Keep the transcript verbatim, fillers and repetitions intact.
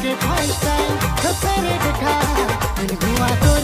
के first time तो तेरे देखा, दिल हुआ तो